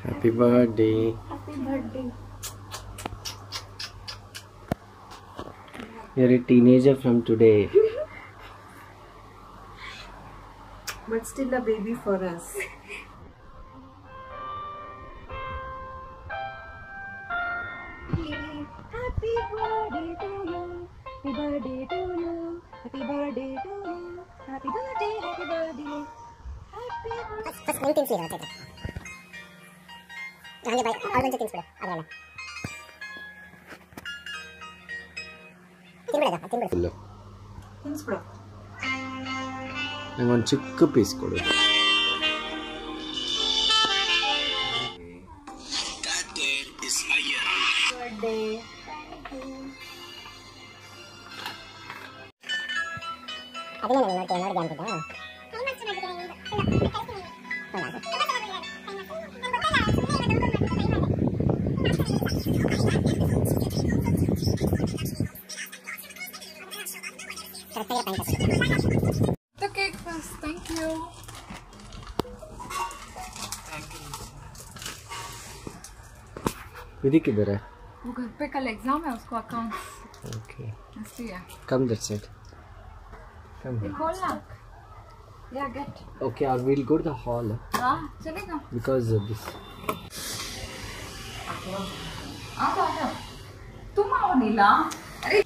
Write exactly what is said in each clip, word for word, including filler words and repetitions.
Happy birthday. Happy birthday. You're a teenager from today. But still a baby for us. Happy birthday to you. Happy birthday to you. Happy birthday to you. Happy birthday, happy birthday. Happy birthday. First main things here, okay. Hangge bhai, all bunch of things bidu. Adala. ತಿನ್ಬಿಡದ ತಿನ್ಬಿಡು. ಇಲ್ಲ. ತಿನ್ಸ್ಬಿಡು. ನಂಗೆ ಒಂದು ಚಿಕ್ಕ piece ಕೊಡು. That day is higher. Birthday. Thank you. ಅದನ್ನ ನಾನು ನೋಡ್ತೀನಿ ನೋಡಿ ಅಂತಿದ್ದ. The cake first. Thank you. विधि किधर है? वो घर पे कल एग्जाम है उसको अकाउंट्स. Okay. इसलिए. Come that side. Come here. खोल ना. Yeah, get. Okay, I will go to the hall. हाँ, चलेगा. Because of this. आ जाओ. तुम आओ नीला. अरे.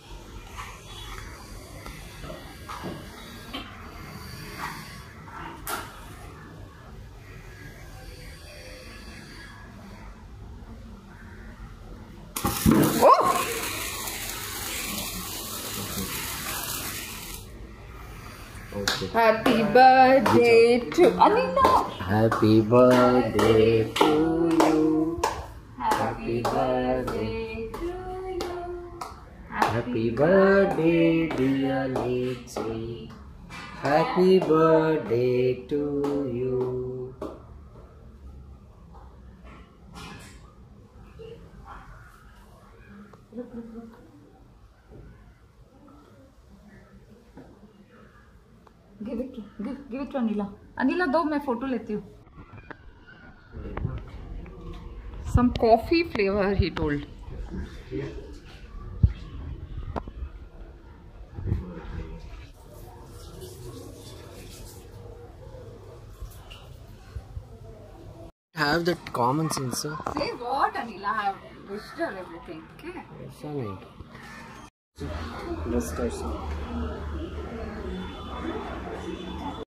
Okay. Happy birthday to Anina. Happy birthday to you. Happy birthday to you. Happy birthday, dear Litchi. Happy birthday to you. Give it to give give it to Anila. Anila, दो मैं photo लेती हूँ. Some coffee flavor he told. Have that common sense, sir. Say what, Anila? I have wished her everything. Okay. Sunny. Just